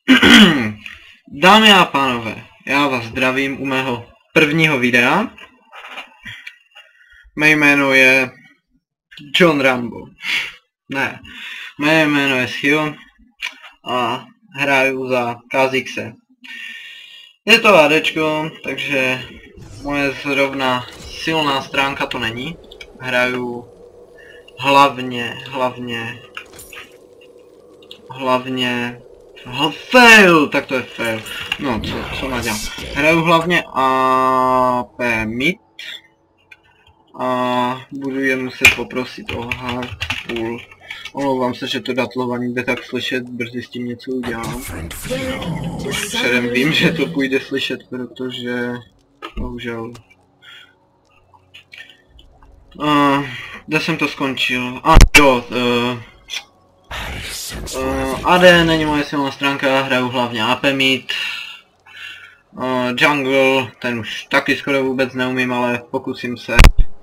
Dámy a pánové, já vás zdravím u mého prvního videa. Mé jméno je John Rambo. Ne, mé jméno je Schio a hraju za Kazixe. Je to ADčko, takže moje zrovna silná stránka to není. Hraju hlavně fail, tak to je fail. No, co má dělat? Hraju hlavně AP mid a budu je muset poprosit o hardpool. Omlouvám se, že to datlování jde tak slyšet, brzy s tím něco udělám. Předem vím, že to půjde slyšet, protože bohužel. Kde jsem to skončil? Jo, AD není moje silná stránka, hraju hlavně AP mid. Jungle, ten už taky skoro vůbec neumím, ale pokusím se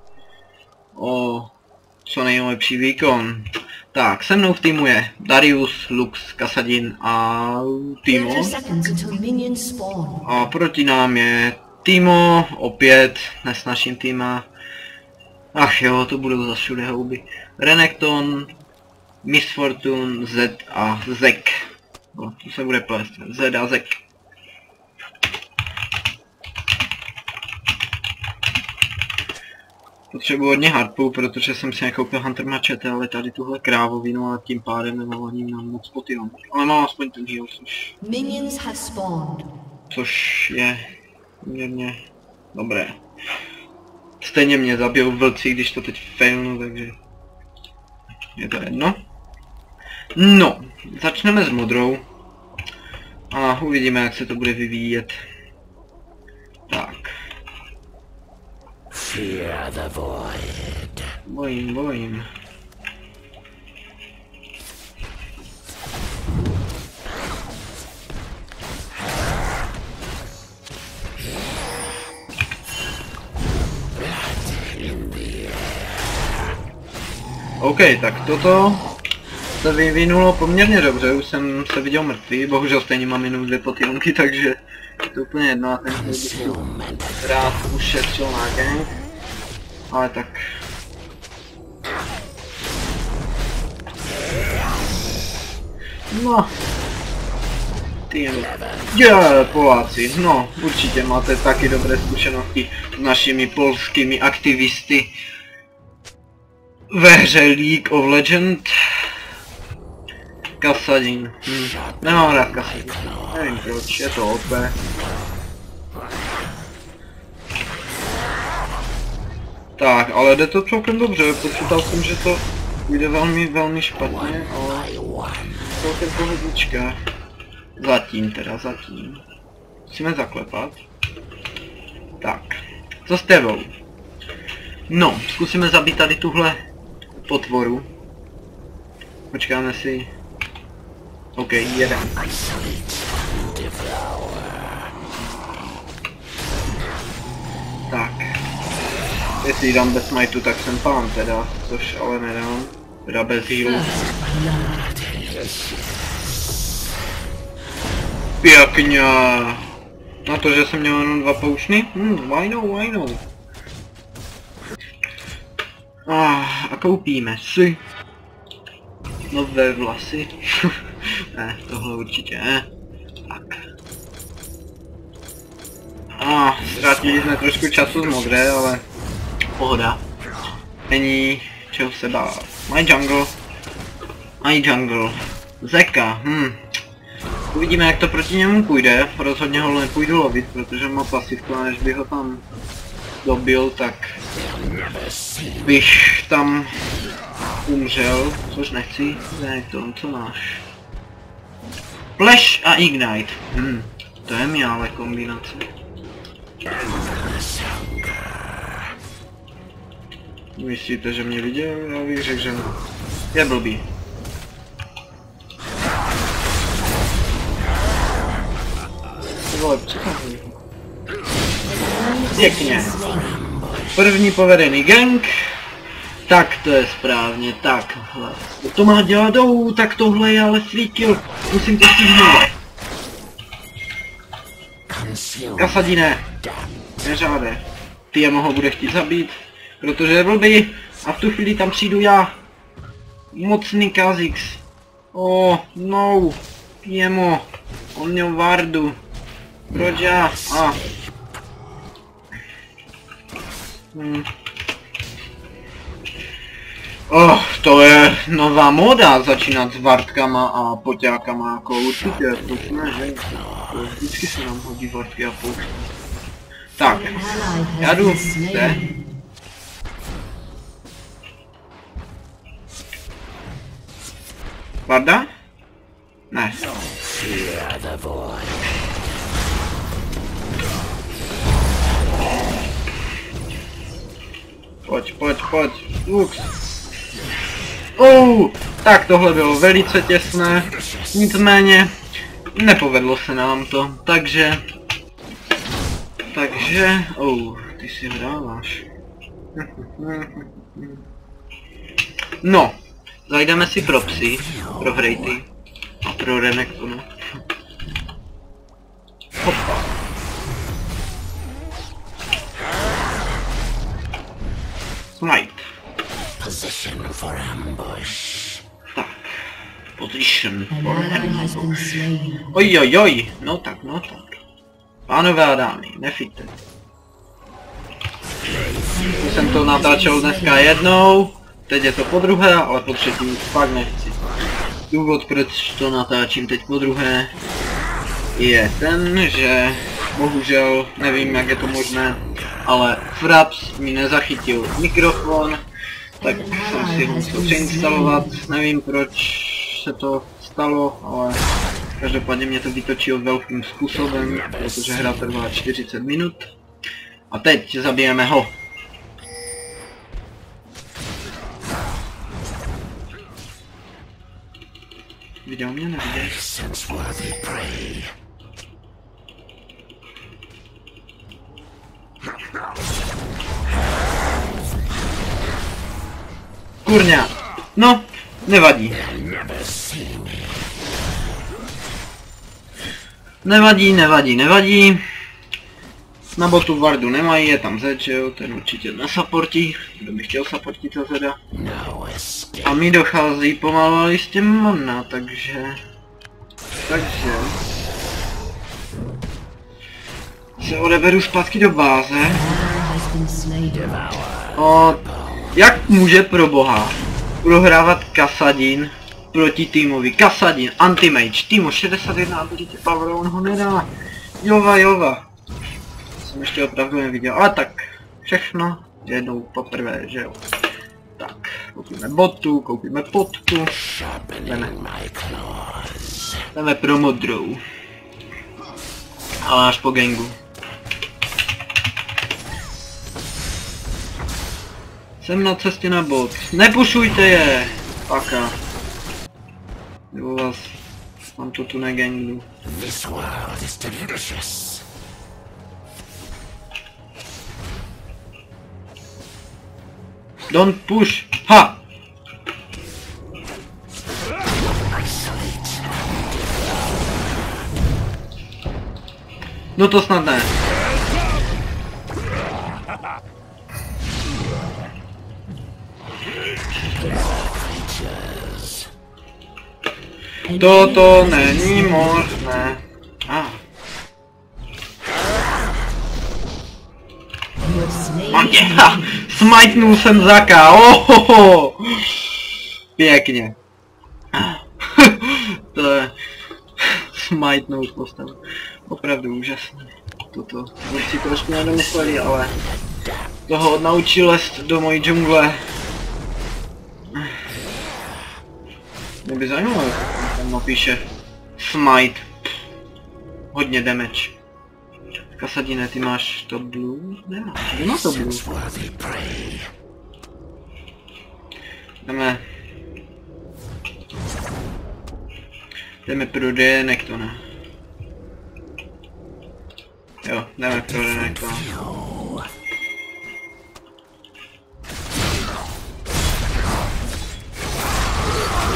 o co nejlepší výkon. Tak, se mnou v týmu je Darius, Lux, Kassadin a Timo. A proti nám je Timo, opět, nesnažím týma. Ach jo, to budou zase všude houby. Renekton, Miss Fortune, Z a Zek. No, to se bude plést. Z a Zek. Potřebuji hodně hardpool, protože jsem si nekoupil Hunter Machete, ale tady tuhle krávovinu a tím pádem nemám ani na moc potion. Ale mám aspoň ten heal, což je poměrně dobré. Stejně mě zabijou vlci, když to teď failnu, takže je to jedno. No, začneme s modrou a uvidíme, jak se to bude vyvíjet. Tak. Bojím. OK, tak toto se vyvinulo poměrně dobře, už jsem se viděl mrtvý, bohužel stejně mám jenom 2 potionky, takže je to úplně jedno a ten bych rád ušetřil na gang, ale tak. No. Poláci, no určitě máte taky dobré zkušenosti s našimi polskými aktivisty ve hře League of Legends. Kassadin. Nemám rád Kassadin. Nevím proč, je to OP. Tak, ale jde to celkem dobře, počítal jsem, že to půjde velmi špatně, ale celkem pohodička. Zatím. Musíme zaklepat. Tak, co s tebou? No, zkusíme zabít tady tuhle potvoru. Počkáme si. OK, jeden. Tak. Jestli dám bez smajtu, tak jsem pán teda, což ale nedám. Teda bez healu. Pěkně. Na to, že jsem měl jenom 2 poučny? Why no. A koupíme si nové vlasy. Ne, tohle určitě ne. Tak. Ztratili jsme trošku času z modré, ale pohoda. Není čeho se bát. My jungle. Zeka, Uvidíme, jak to proti němu půjde. Rozhodně ho nepůjdu lovit, protože má pasivku a než by ho tam dobil, tak bych tam umřel, což nechci. Renekton, co máš? Flash a Ignite. To je mi ale kombinace. Myslíte, že mě viděl? Já bych řekl, že no. Je blbý. Pěkně. První povedený gang. Tak to je správně, tak. To má dělat, tak tohle je ale free kill. Musím to stihnout. Kasadine! Neřáde. Tiamo ho bude chtít zabít, protože je blbý a v tu chvíli tam přijdu já. Mocný Kha'Zix. Oh, no. Tiamo. On měl vardu. Proč já? Oh, to je nová móda, začínat s vardkama a poťákama, jako určitě, proč ne, že? Vždycky se nám hodí vardky a pouští. Tak, já jdu zde. Varda? Ne. Pojď, Lux. Tak tohle bylo velice těsné, nicméně nepovedlo se nám to, takže, ty si hráváš. No, zajdeme si pro psy, pro Hrejty a pro Renektonu. Hopa. Smite. Position for ambush. Tak. Position for ambush. Ojojoj, no tak. Pánové a dámy, nefitte. Už jsem to natáčel dneska jednou, teď je to po druhé, ale po třetí už fakt nechci. Důvod, proč to natáčím teď po druhé, je ten, že bohužel, nevím jak je to možné, ale Fraps mi nezachytil mikrofon, tak jsem si ho musel přeinstalovat, nevím proč se to stalo, ale každopádně mě to vytočilo velkým způsobem, protože hra trvá 40 minut. A teď zabijeme ho. Viděl mě, neviděl? Kurňa. No, nevadí. Nevadí. Na botu vardu nemají, je tam Zed, že jo, ten určitě nesupportí, kdo by chtěl supportit za Zeda. A mi dochází pomalu ale s tím mana, takže se odeberu zpátky do báze. Jak může pro boha prohrávat Kassadin proti týmovi? Kassadin, anti-mage, týmu 61 ability power, on ho nedá. Jova. Jsem ještě opravdu neviděl, ale tak všechno jednou poprvé, že jo. Tak, koupíme botu, koupíme potku, jdeme pro modrou. Ale až po gangu. Jsem na cestě na bot. Nepušujte je! Paka. Nebo vás mám to tu negangu. Don't push! Ha! No to snad ne. Toto není možné. Mám tě! Smajtnul jsem Zaka! Ohoho! Pěkně. To je... Smajtnout postavu. Opravdu úžasné. Toto už si trošku nedomysleli, ale... Toho naučil lézt do mojí džungle. Mě by zajímalo, jak tam napíše Smite. Hodně damage. Kassadine, ty máš to blue? Nemáš, kdo má to blue? Jdeme pro Renektona. Jo, jdeme pro Renektona.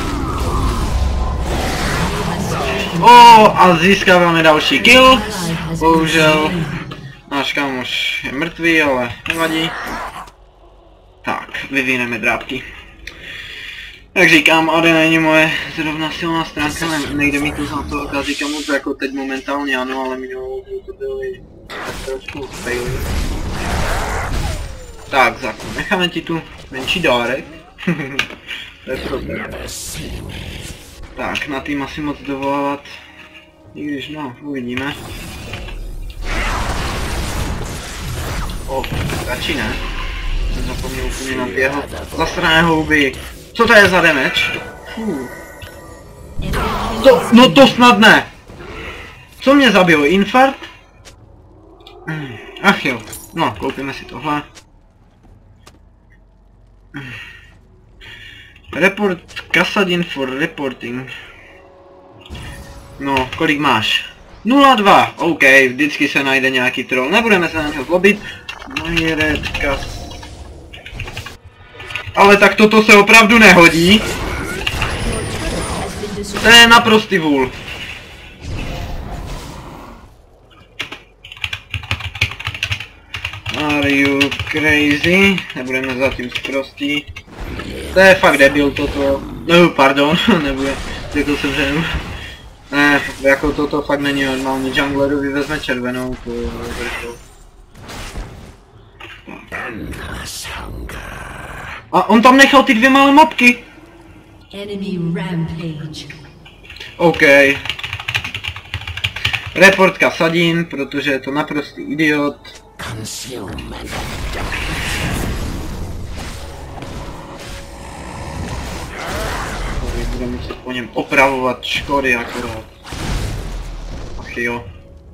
A získáváme další kill. Bohužel náš kámoš je mrtvý, ale nevadí. Tak, vyvineme drápky. Jak říkám, AD není moje zrovna silná stránka, nejde mi to za to, já říkám moc jako teď momentálně ano, ale minulou to byly trošku faily. Tak, Zaku, necháme ti tu menší dárek. To je pro tebe. Tak, na tým asi moc dovolávat, i když no, uvidíme. Radši ne. Jsem zapomněl úplně na ty jeho zasrané houby. Co to je za damage? No to snad ne! Co mě zabilo? Infarkt? Ach jo. No, koupíme si tohle. Report Kasadin for reporting. No, kolik máš? 0,2. OK, vždycky se najde nějaký troll. Nebudeme se na něho zlobit. Ale tak toto se opravdu nehodí. To je naprostý vůl. Are you crazy? Nebudeme zatím zprostí. To je fakt debil toto. No, pardon, nebude. Řekl jsem, že ne, jako toto fakt není normální. Junglerovi vezme červenou, to je a on tam nechal ty dvě malé mapky. OK. Report Kasadin, protože je to naprostý idiot. Budeme muset po něm opravovat škody akorát. Ach jo.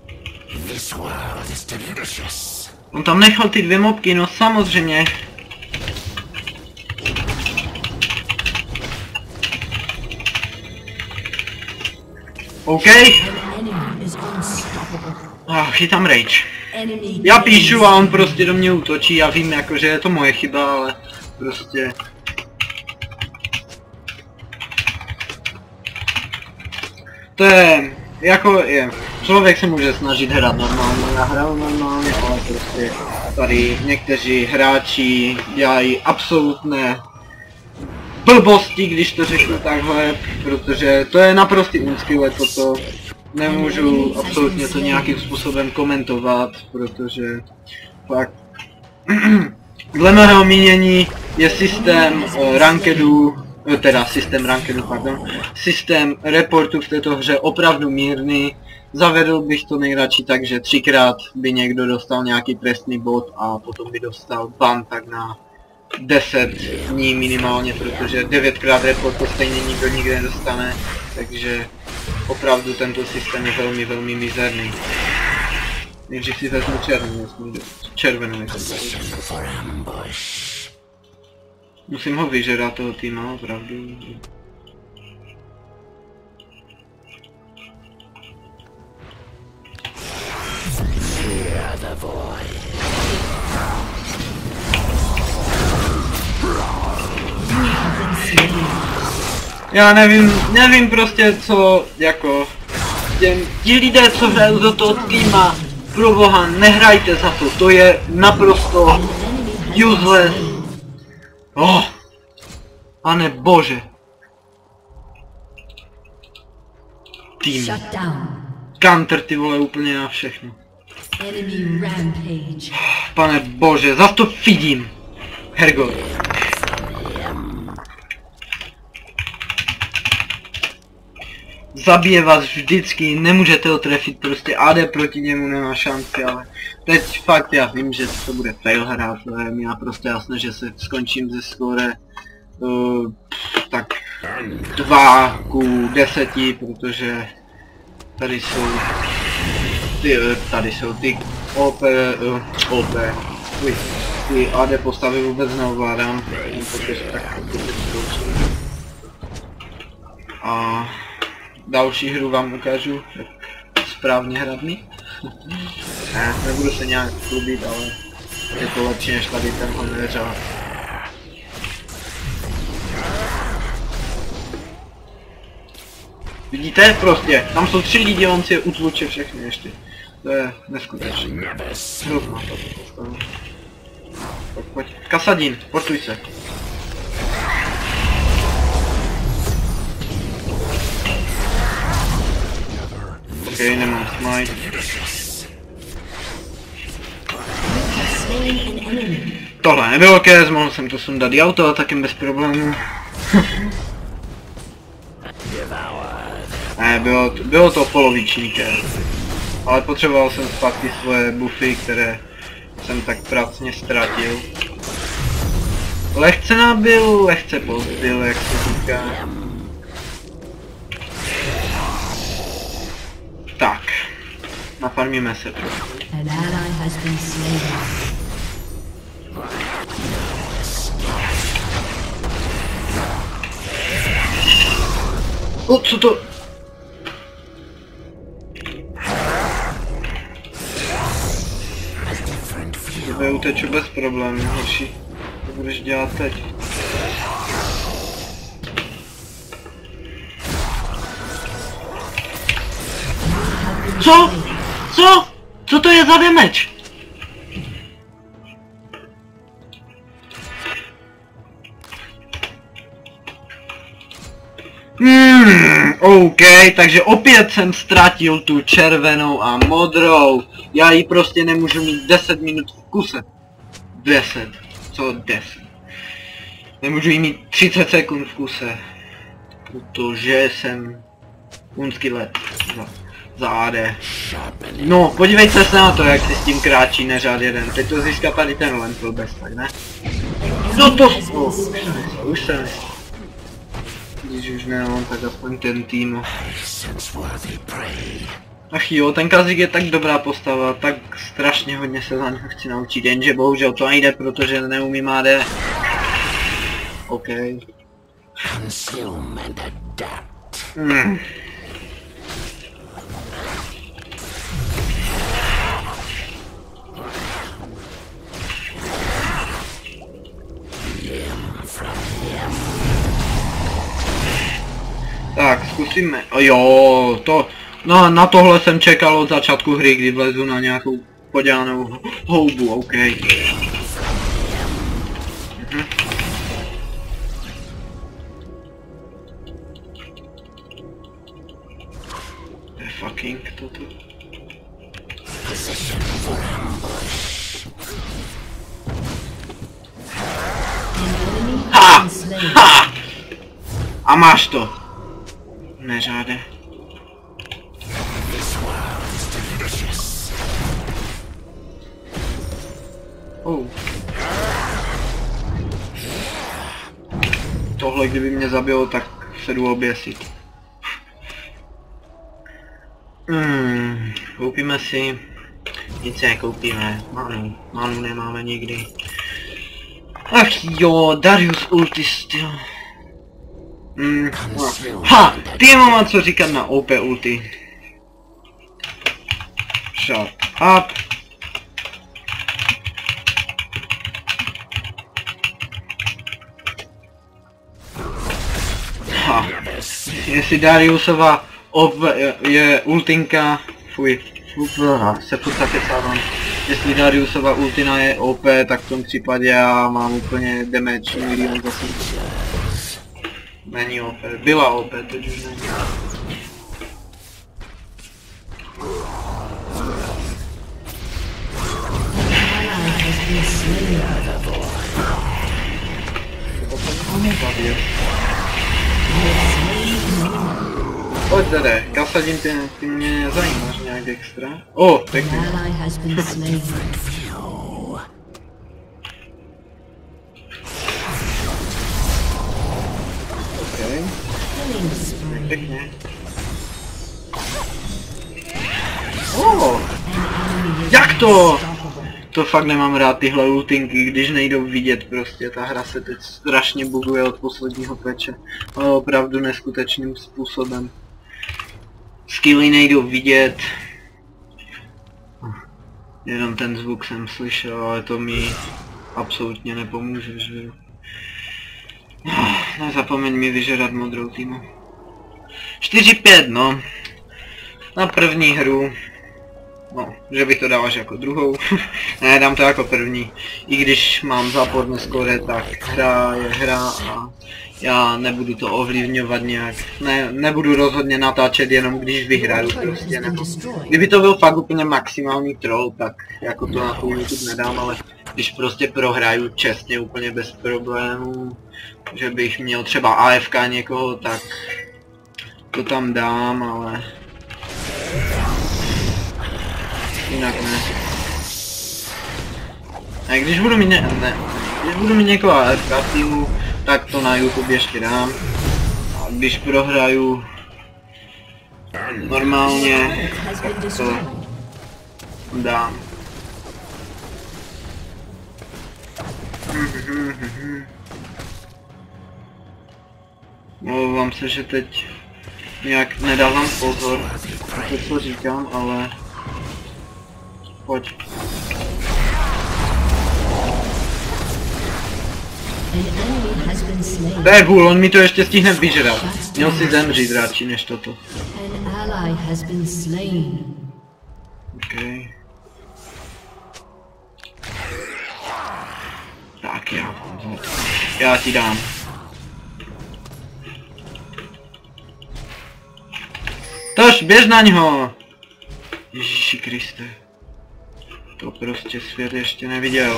On tam nechal ty dvě mobky, no samozřejmě. OK. Chytám rage. Já píšu a on prostě do mě útočí, já vím jako, že je to moje chyba, ale prostě... To je... jako je... Člověk se může snažit hrát normálně, já hraju normálně, ale prostě tady někteří hráči dělají absolutné blbosti, když to řeknu takhle, protože to je naprostý unskill, toto. Nemůžu absolutně to nějakým způsobem komentovat, protože fakt dle mého mínění je systém rankedu, teda systém rankedu, pardon, systém reportu v této hře opravdu mírný. Zavedl bych to nejradši tak, že 3krát by někdo dostal nějaký trestný bod a potom by dostal ban tak na 10 dní minimálně, protože 9krát report to stejně nikdo nikde nedostane, takže opravdu tento systém je velmi, velmi mizerný. Nejdřív si vezmu červenou. Musím ho vyžerat toho týma, opravdu. Já nevím prostě co, jako, ti lidé, co hrajou do toho týma, pro boha, nehrajte za to, to je naprosto useless. Oh, pane bože. Tým. Counter ty vole úplně na všechno. Pane bože, zas to vidím. Hergot. Zabije vás vždycky, nemůžete ho trefit, prostě AD proti němu nemá šanci, ale teď fakt já vím, že to bude fail hra, to je mi naprosto jasné, že se skončím ze skóre tak 2:10, protože tady jsou ty OP, ty AD postavy vůbec neovládám, protože tak a další hru vám ukážu, jak správně hrát mi. Ne, nebudu se nějak chlubit, ale je to lepší než tady tenhle neřád. Vidíte? Prostě, tam jsou 3 lidi, on si je utluče všechny ještě. To je neskutečný. Hrozná ta postava. Tak pojď. Kasadin, portuj se. Ok, nemám smite. Tohle nebylo kes, mohl jsem to sundat i auto taky bez problémů. Ne, bylo to poloviční kes. Ale potřeboval jsem zpátky svoje buffy, které jsem tak pracně ztratil. Lehce nabil, lehce pozbil, jak se říká. Tak, nafarmíme se trochu. O, co to? Tebe uteču bez problémů, horší. To budeš dělat teď. Co? Co? Co to je za damage? OK, takže opět jsem ztratil tu červenou a modrou. Já ji prostě nemůžu mít 10 minut v kuse. 10. Co 10? Nemůžu jí mít 30 sekund v kuse. Protože jsem unský let za AD. No, podívejte se na to, jak si s tím kráčí neřád jeden. Teď to získá tady ten Lentil bez, tak ne? No to... už jsem myslel. Když už nemám, tak aspoň ten tým. Ach jo, ten Kha'Zix je tak dobrá postava, tak strašně hodně se za něho chci naučit, jenže bohužel to nejde, protože neumím AD. OK. Tak, zkusíme. Jo, to... No, na tohle jsem čekal od začátku hry, kdy vlezu na nějakou podělanou houbu, OK. To je fucking toto. Ha! Ha! A máš to. Neřáde. Oh. Tohle kdyby mě zabilo, tak se jdu oběsit. Koupíme si... Nic nekoupíme. Manu nemáme nikdy. Ach jo, Darius ulti styl. Ha! Ty mám co říkat na OP ulti. Shut up. Ha! Jestli Dariusova OP je ultinka... Fuj. Se furt zakecávám. Jestli Dariusova ultina je OP, tak v tom případě já mám úplně damage milion zase. Není OP, byla OP, teď už není. Pojď zde, Kasadin, ty mě nezajímáš nějak extra. O, pěkný. Okay. Pěkně. Jak to? To fakt nemám rád tyhle ultinky, když nejdou vidět prostě, ta hra se teď strašně buguje od posledního peče. Ale opravdu neskutečným způsobem. Skilly nejdou vidět. Jenom ten zvuk jsem slyšel, ale to mi absolutně nepomůže, že jo. Nezapomeň mi vyžerat modrou týmu. 4-5, no. Na první hru. No, že bych to dal až jako druhou. Ne, dám to jako první. I když mám záporné skóre, tak hra je hra a já nebudu to ovlivňovat nějak. Nebudu rozhodně natáčet jenom když vyhraju prostě, nebo... Kdyby to byl fakt úplně maximální troll, tak jako to na tu YouTube nedám, ale když prostě prohraju čestně úplně bez problémů, že bych měl třeba AFK někoho, tak to tam dám, ale jinak ne. A když budu mít když budu mít někoho AFK v týmu, tak to na YouTube ještě dám. A když prohraju normálně, tak to dám. Mluvám se, že teď nějak nedávám pozor na to, co říkám, ale pojď. Devul, on mi to ještě stihne vyžrat. Měl si zemřít radši než toto. Okay. Tak já ti dám. Tož, běž na něho! Ježíši Kriste. To prostě svět ještě neviděl.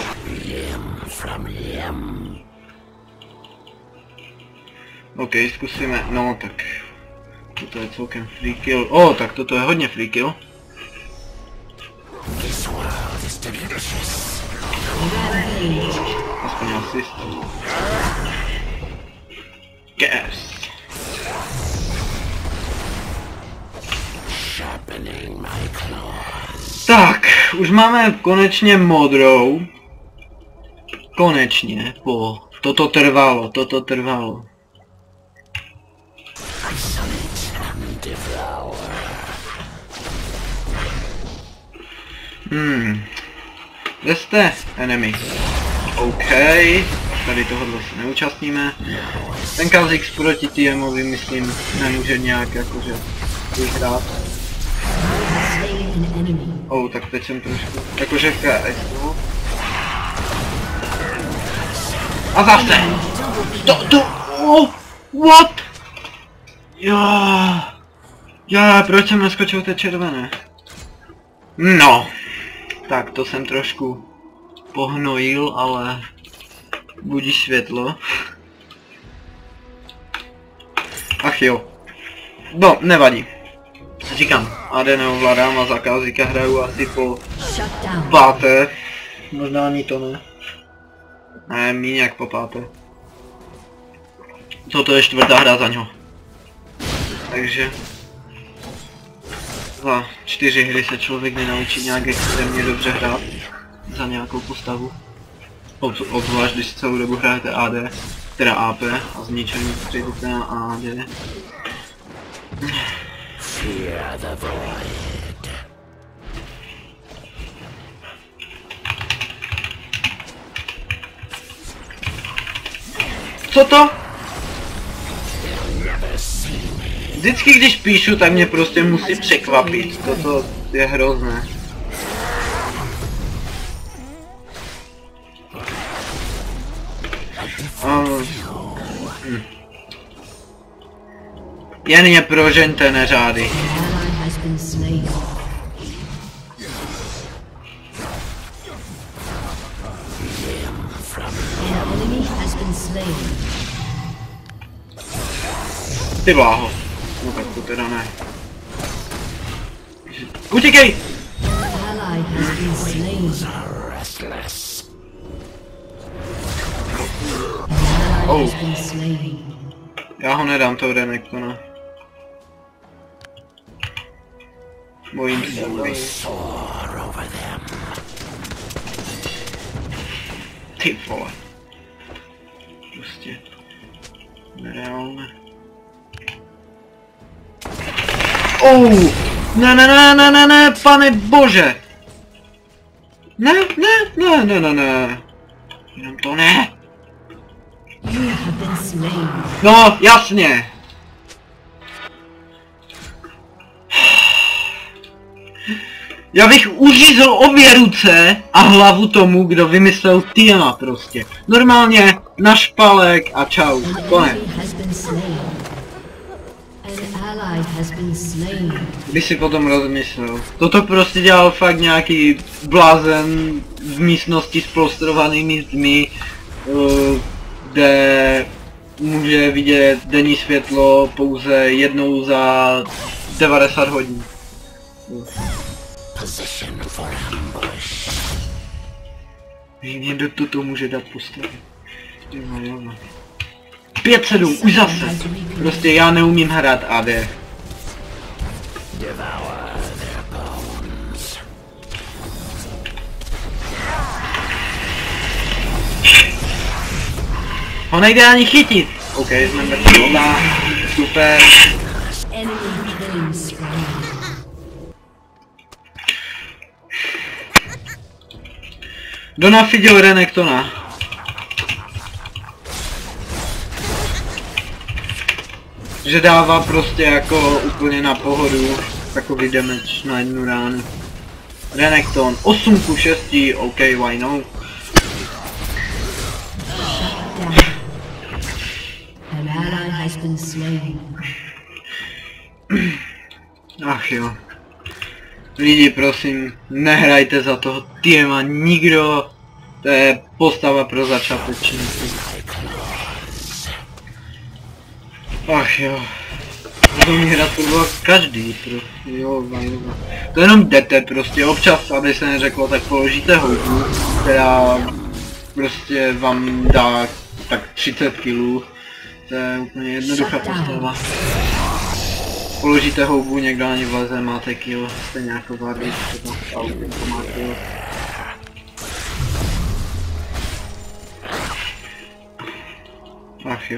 OK, zkusíme, no tak... Toto je celkem free kill. Tak toto je hodně free kill. Aspoň asist. Yes. Tak, už máme konečně modrou. Konečně, toto trvalo. Kde jste, enemy? OK, tady tohohle se neúčastníme. Ten Kha'Zix proti TMovi, myslím, nemůže nějak jakože vyhrát. Tak teď jsem trošku, jakože KS. A zase! What? Proč jsem naskočil té červené? No, tak to jsem trošku pohnojil, ale budíš světlo. Ach jo. No, nevadí. Říkám, AD neovládám a za Kha'Zixa hraju asi po 5. Možná ani to ne. Ne, míň jak po 5. Toto je 4. hra za něho. Takže za 4 hry se člověk nenaučí nějak extrémně dobře hrát za nějakou postavu. Obzvlášť když celou dobu hrajete AD, teda AP a zničení přejdete na AD. Co to? Vždycky když píšu, tak mě prostě musí překvapit. Toto je hrozné. Jen je prožeňte, neřády. Ty bláho. No tak to teda ne. Utíkej! Já ho nedám, to Renekona. Bojím se. Ty vole. Prostě nereálné. Ne, pane bože! Ne. Jenom to ne. No, jasně. Já bych uřízl obě ruce a hlavu tomu, kdo vymyslel Tiama prostě. Normálně na špalek a čau, konec. Když si potom rozmyslel. Toto prostě dělal fakt nějaký blázen v místnosti s prostrovanými zdmi, kde může vidět denní světlo pouze jednou za 90 hodin. Někdo toto může dát postavit. 5-7, už zase. Prostě já neumím hrát AD. Ho nejde ani chytit. OK, jsme mrtví oba. Super. Kdo nafiděl Renektona? Že dává prostě jako úplně na pohodu takový damage na jednu ránu. Renekton 8/6, OK, why no? Ach jo. Lidi, prosím, nehrajte za toho Tiama nikdo. To je postava pro začátečníky. Ach jo. Budu mi hrát fotbal každý, prostě, jo. To jenom jdete prostě, občas, aby se neřeklo, tak položíte houbu, která prostě vám dá tak 30 kg. To je úplně jednoduchá postava. Položíte houbu, někdo ani vleze, máte kill, stejně jako Vardy, třeba to má kill. Ach jo.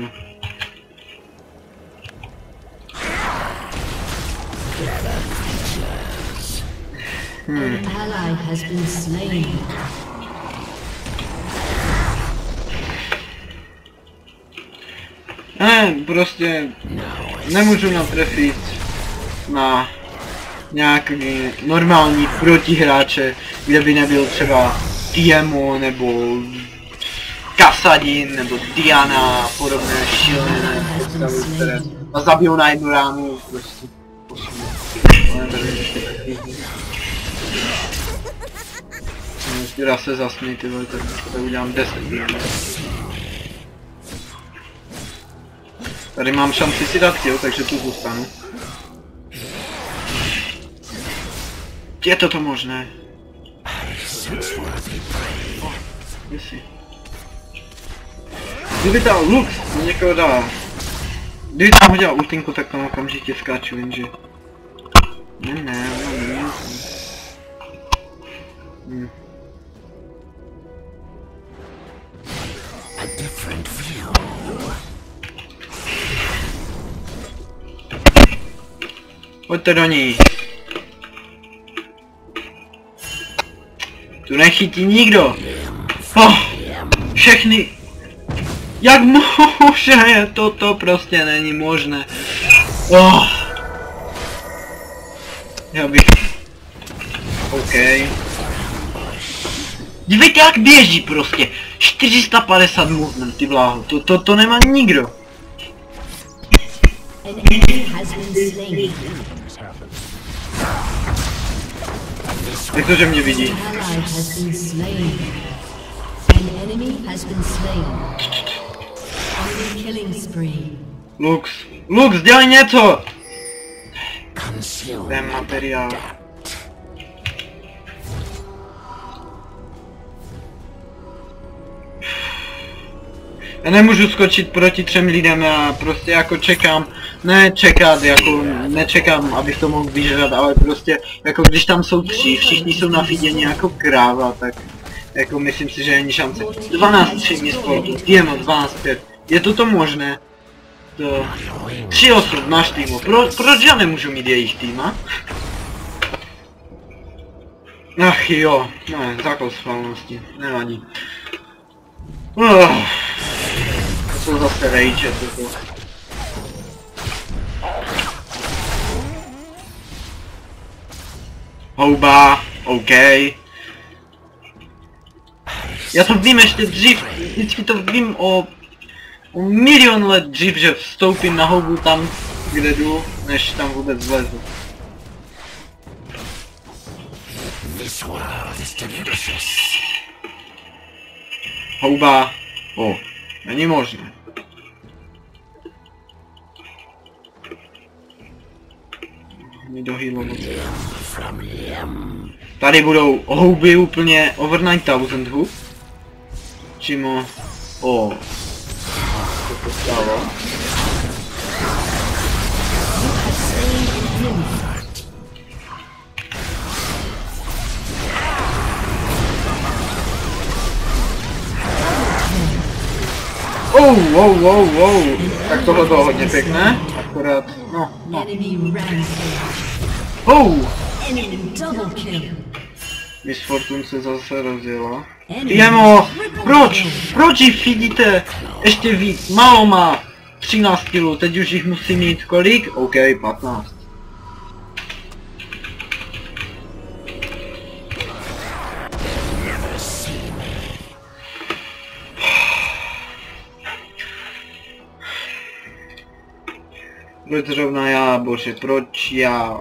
Ne, prostě nemůžu natrefit na nějaký normální protihráče, kde by nebyl třeba Tiamo nebo Kasadin nebo Diana a podobné šílené postavy, které vás zabijou na jednu ránu, prostě Raz se zasměj, ty vole, tak udělám 10 minut. Tady mám šanci si dát kill, takže tu zůstanu. Je to možné? Jestli. Kdyby dal Lux, někoho dá. Kdyby tam hodil ultinku, tak tam okamžitě skáču, jenže... Ne. Pojďte do ní. Tu nechytí nikdo. Všechny. Jak může? Toto prostě není možné. Já bych... OK. Dívejte, jak běží prostě. 450 movement, ty bláho. To nemá nikdo. Jak to, že mě vidí? Lux, dělej něco! Ten materiál. Já nemůžu skočit proti 3 lidem, já prostě jako čekám, nečekám, abych to mohl vyžrat, ale prostě jako když tam jsou 3, všichni jsou nafiděni jako kráva, tak jako myslím si, že není šance. 12-3 mi spolu, Tiamo 12-5, je to možné? To... 3-8 náš týmu, proč já nemůžu mít jejich týma? Ach jo, ne, základ schválnosti, nevadí. To jsou zase rage, toto. Houba, OK. Já to vím ještě dřív, vždycky to vím o milion let dřív, že vstoupím na houbu tam, kde jdu, než tam vůbec vlezu. Houba. O, není možné. Tady budou houby úplně over 9000 hub. Čimo... O. Co to stalo? Wow. Tak tohle bylo hodně pěkné, akorát, no. Miss Fortune se zase rozjela. Jemo, proč jich vidíte ještě víc, málo má 13 kg, teď už jich musí mít kolik? OK, 15. Proč zrovna já, bože, proč já?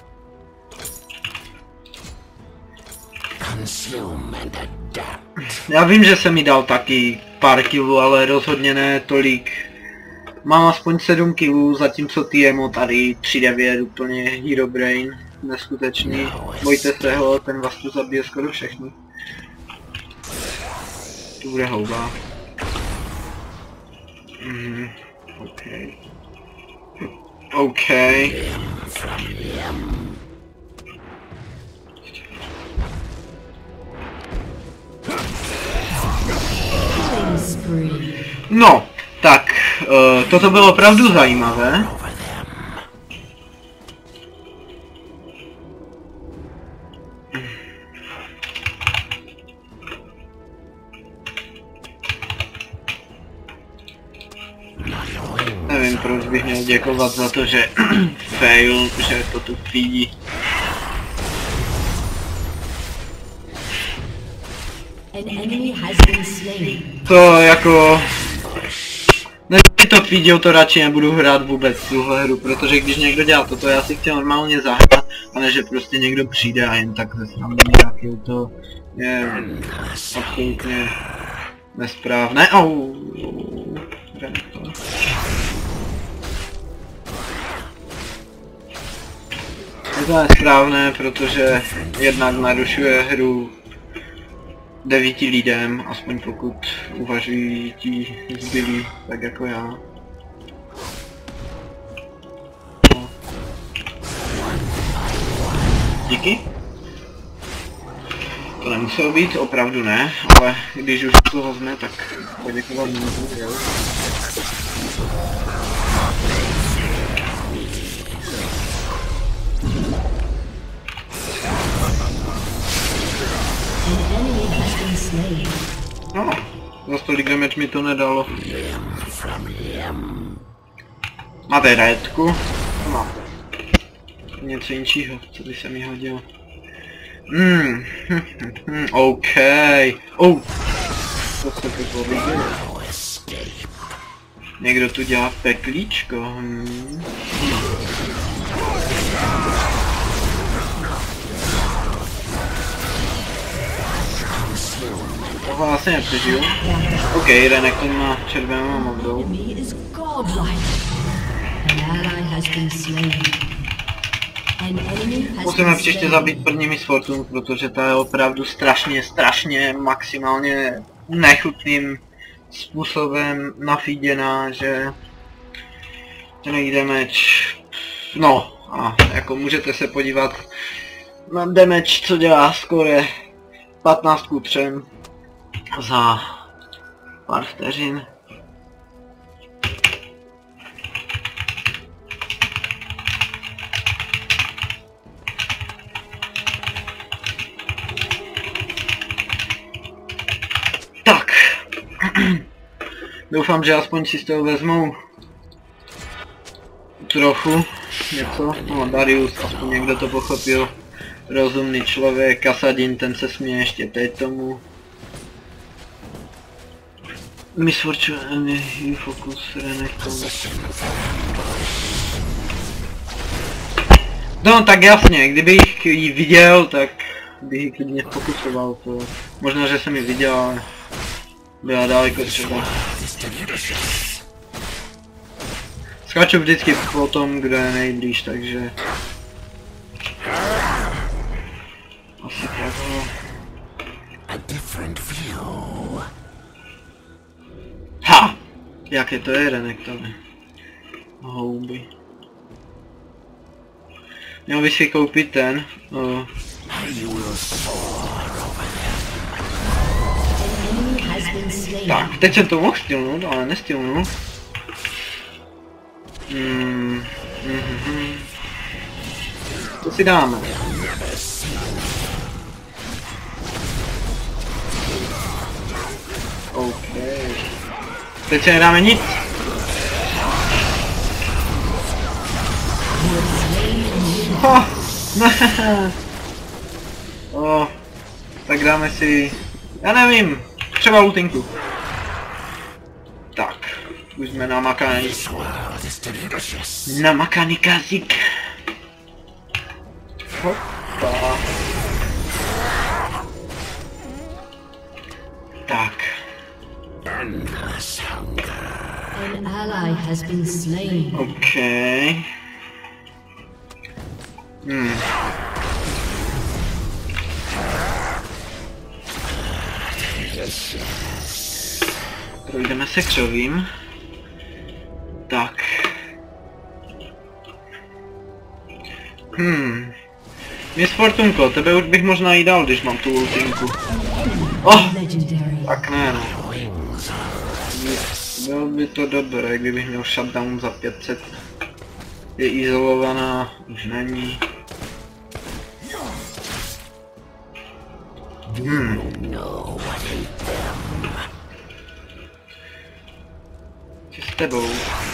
Já vím, že jsem mi dal taky pár kilů, ale rozhodně ne tolik. Mám aspoň 7 kilů, zatímco TMO tady 3-9, úplně hero brain, neskutečný. Bojte se ho, ten vás tu zabije skoro všechny. Tu bude houba. OK. No, tak, toto bylo opravdu zajímavé. Nevím, proč bych měl děkovat za to, že fail, že to tu vidí. To jako... Kdyby to viděl, to radši nebudu hrát vůbec tuhle hru, protože když někdo dělá toto, já si chci normálně zahrát, a ne že prostě někdo přijde a jen tak ze srandy nějaký, to je absolutně nesprávné. Je to nesprávné, protože jednak narušuje hru 9 lidem, aspoň pokud uvažují ti zbylí, tak jako já. No. Díky. To nemuselo být, opravdu ne, ale když už to vezme, tak poděkovat můžu, jo. No, za tolik damage mi to nedalo. Máte rédku? Máte. Něco jinčího, co by se mi hodilo. OK. To se to vidělo. Někdo tu dělá peklíčko. Tohle asi nepřežiju. OK, Renekton má červenou a modrou. Musíme příště zabít první Miss Fortune, protože ta je opravdu strašně maximálně nechutným způsobem nafíděná, že ten její damage, no a jako můžete se podívat na damage, co dělá skoro 15:3 za pár vteřin. Tak. Doufám, že aspoň si z toho vezmou trochu něco. No, Darius, aspoň někdo to pochopil. rozumný člověk, Kasadin, ten se směje ještě teď tomu. Miss Fortune, focus, Renekton. No tak jasně, kdybych ji viděl, tak bych ji klidně fokusoval to. Možná, že jsem ji viděl, ale byla daleko třeba. Skáču vždycky po tom, kdo je nejblíž, takže... Asi takhle. Ha! Jaké to je, Renekton? Houby. Měl bych si koupit ten. Tak, teď jsem to mohl stylnout, ale nestylnul. To si dáme. OK. Teď se nedáme nic. Oh, ne. Oh, tak dáme si, já nevím, třeba lutinku. Tak, už jsme namakaný kazík. Hopa. Tak. An ally has been slain. OK. Projdeme se křovím. Tak. Miss Fortunko, tebe už bych možná jí dal, když mám tu ultinku. Oh! Tak ne, no. Bylo by to dobré, kdybych měl shutdown za 500. Je izolovaná, už není. Co s tebou?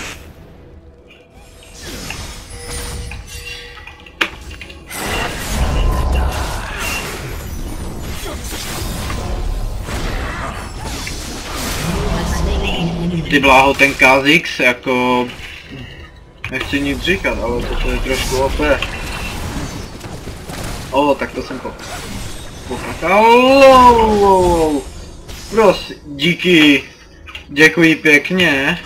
Ty bláho, ten Kha'Zix, jako... Nechci nic říkat, ale toto je trošku OP. Tak to jsem popakal. Prosím, díky. Děkuji pěkně.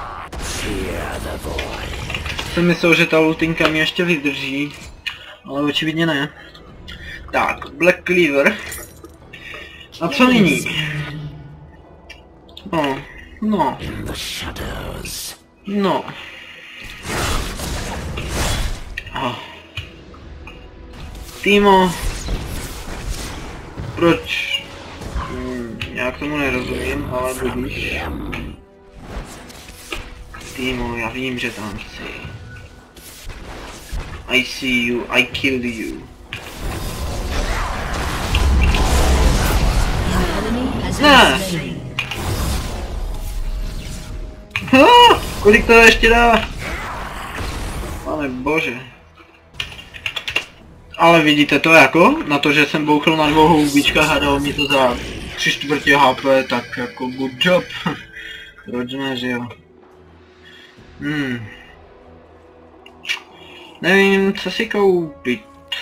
Jsem myslel, že ta lutinka mi ještě vydrží, ale očividně ne. Tak, Black Cleaver. A co nyní? No. Timo. Proč? Já k tomu nerozumím, ale budíš. Timo, já vím, že tam jsi. I see you, I killed you. Ne! Kolik to ještě dá? Pane bože. Ale vidíte to jako? Na to, že jsem bouchl na 2 houbičkách a dal mi to za 3/4 HP, tak jako good job. Proč ne, že jo? Nevím, co si koupit.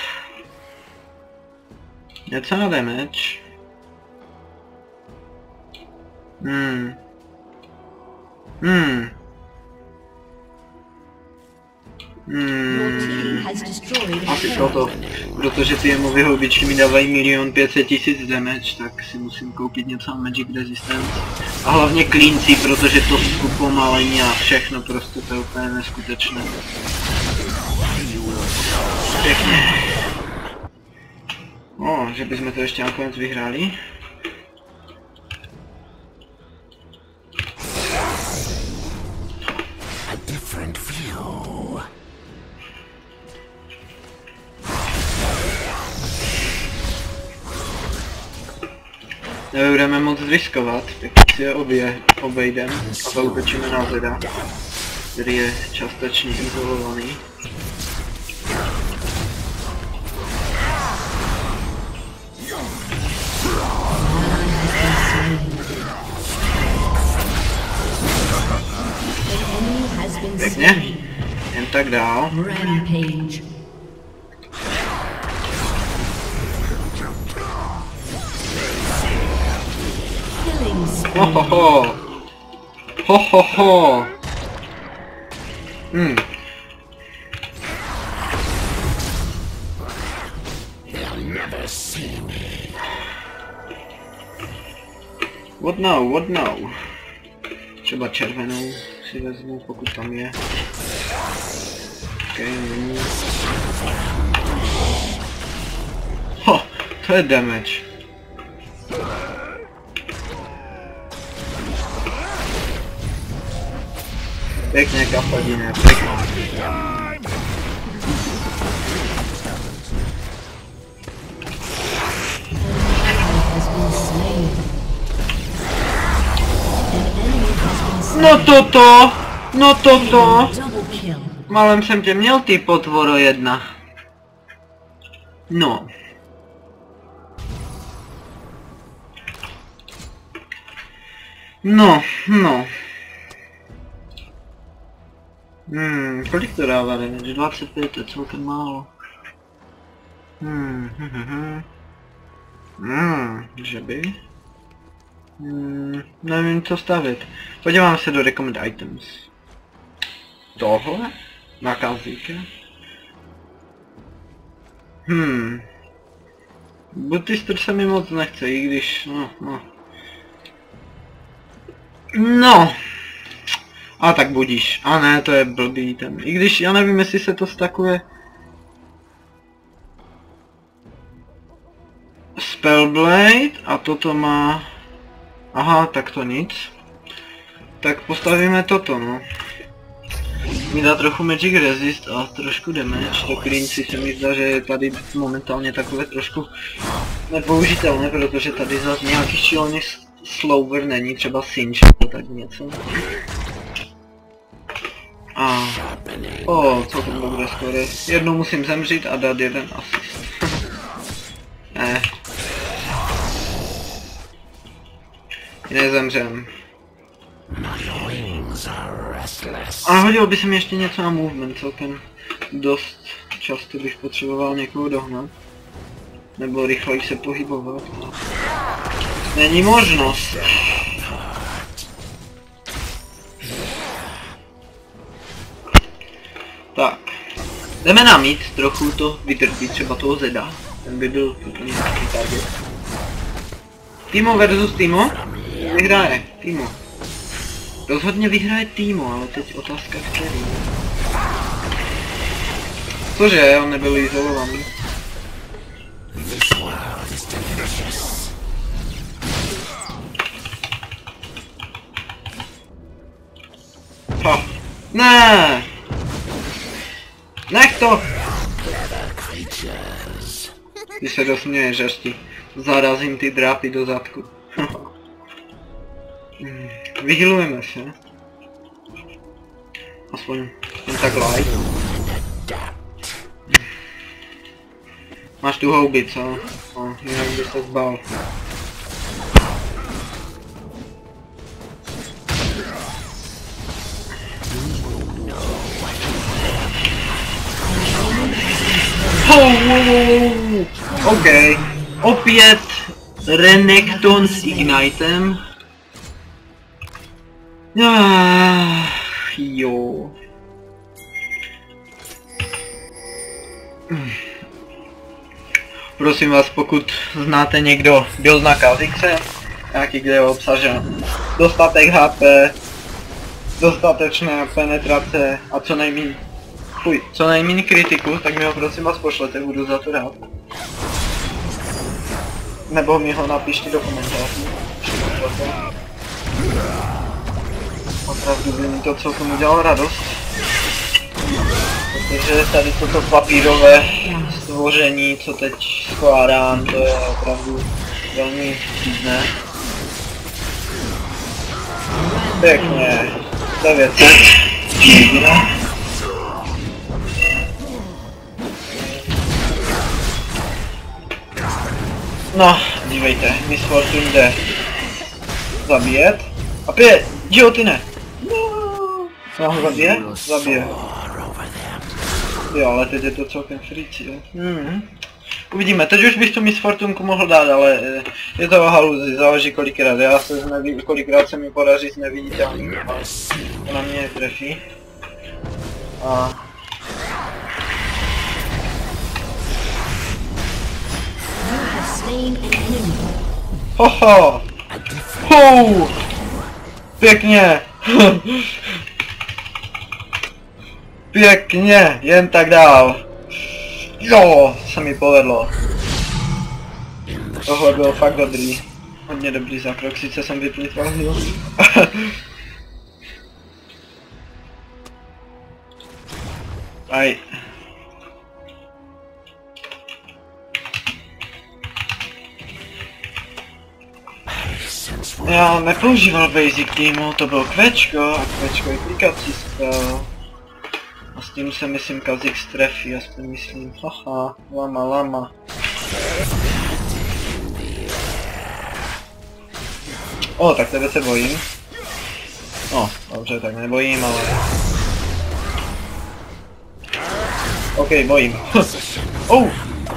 Něco na damage. Asi proto, protože ty jemovy houbičky mi dávají 1 500 000 damage, tak si musím koupit něco na Magic Resistance. A hlavně klínci, protože to zpomalení a všechno, prostě to je úplně neskutečné. Pěkně. Že bychom to ještě nakonec vyhráli. Nebudeme moc riskovat, tak si je obejdem a zautočíme na Zeda, který je částečně izolovaný. Jasně. Jen tak dál. Rampage. Killing spree. Hohoho. Hohoho. They'll never see me. What now, what now? Třeba červenou si vezmu, pokud tam je. Okay, není. Ho, to je damage. Pěkně kapadine, pěkně. No toto! No toto! Double kill. Malem jsem tě měl, ty potvoro jedna. No. No, no. Kolik to dává damage? 25, to je celkem málo. Že by? Nevím co stavit. Podívám se do recommend items. Tohle? Nakazíka? Bootister se mi moc nechce, i když, no. A tak budíš. A ne, to je blbý ten. I když já nevím, jestli se to stakuje. Spellblade a toto má... Aha, tak to nic. Tak postavíme toto, no. Mi dá trochu magic resist a trošku damage. To klinci se mi zdá, že je tady momentálně takové trošku nepoužitelné, protože tady zase nějaký šílený slower není, třeba cinch nebo tak něco. A... celkem dobré skoro. Jednou musím zemřít a dát jeden asist. Ne. Nezemřem. A hodilo by se mi ještě něco na movement, celkem dost často bych potřeboval někoho dohnat. Nebo rychleji se pohybovat. Není možnost. Tak. Jdeme na mít trochu to vydrbí, třeba toho Zeda. Ten by byl úplně nějaký target. Timo versus Timo? Vyhraje, Timo. Rozhodně vyhraje Timo, ale teď otázka který. Cože, on nebyl izolovaný. Ha. Ne! Nech to! Ty se dosměješ, až ti zarazím ty drápy do zadku. Vyhylujeme se. Aspoň jen tak light. Máš tu houby, co? No, jinak bys se zbal. OK. Opět Renekton s Ignitem. Jo. Prosím vás, pokud znáte někdo build na Kha'Zixě, nějaký, kde je obsažen dostatek HP, dostatečné penetrace a co nejméně kritiku, tak mi ho prosím vás pošlete, budu za to rád. Nebo mi ho napište do komentářů. Opravdu by mi to celkem udělalo radost. Protože tady toto papírové stvoření, co teď skládám, to je opravdu velmi vtipné. Pěkně. 900. No, dívejte, Miss Fortune jde zabíjet. A pět, Gio, ty ne. No. No, ho zabije? Zabije. Soar over them. Jo, ale teď je to celkem frici, jo. Uvidíme, teď už bych tu Miss Fortunku mohl dát, ale je to o haluzi, záleží kolikrát. Já se kolikrát se mi podaří s neviditelným. Ona mě trefí. A... Slain an enemy. Hoho! Hou! Pěkně! Pěkně, jen tak dál. Jo, se mi povedlo. Tohle bylo fakt dobrý. Hodně dobrý zákrok, sice jsem vyplýtval heal. Aj. Já nepoužíval Basic Teamu, to bylo Kvečko a Kvečko je klikací spell. A s tím se myslím Kha'Zix trefí, aspoň myslím, haha, lama. O, tak tebe se bojím. No, dobře, tak nebojím, ale... OK, bojím. Oh!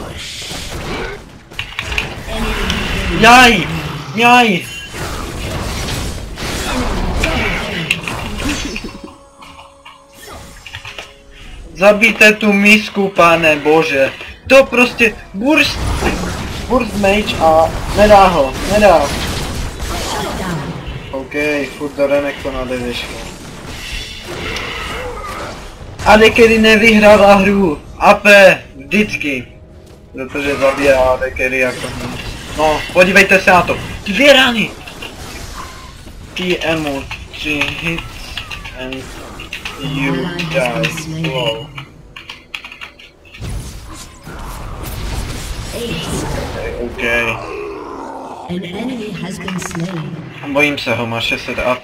Jaj! Jaj! Zabijte tu misku, pane bože. To prostě burst mage a nedá ho, nedá. OK, furt do Renekton jdeš. A Dekeri nevyhrává hru. AP vždycky. Protože zabíjá Dekeri jako nic. No, podívejte se na to. 2 rany! 3 ammo, 3 hits and you die. Wow. Okay. An enemy has been slain. Bojím se ho, má 600 AP.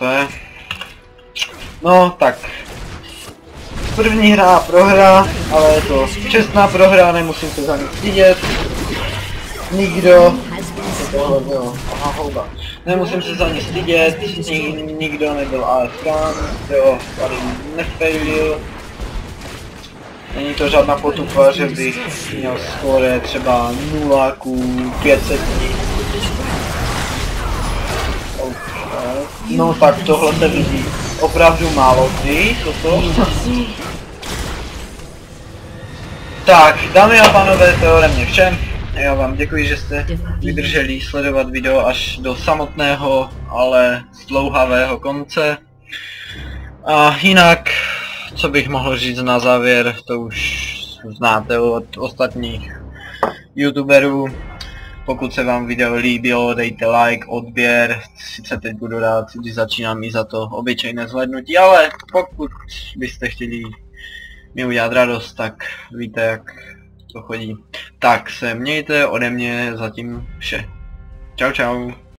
No, tak. První hra prohra, ale je to čestná prohra, nemusím se za ní stydět. Nikdo... Aha, houba. Nemusím se za ní stydět, nikdo nebyl AFK, jo, tady nefailil. Není to žádná potupa, že bych měl skóre třeba 0 ku 500. Okay. No tak tohle se vidí opravdu málo kdy, toto. Tak, dámy a pánové, to je ode mě všem. Já vám děkuji, že jste vydrželi sledovat video až do samotného, ale zdlouhavého konce. A jinak, co bych mohl říct na závěr, to už znáte od ostatních youtuberů. Pokud se vám video líbilo, dejte like, odběr, sice teď budu rád, když začínám i za to obyčejné zhlédnutí, ale pokud byste chtěli mi udělat radost, tak víte, jak to chodí. Tak se mějte, ode mě zatím vše. Čau čau.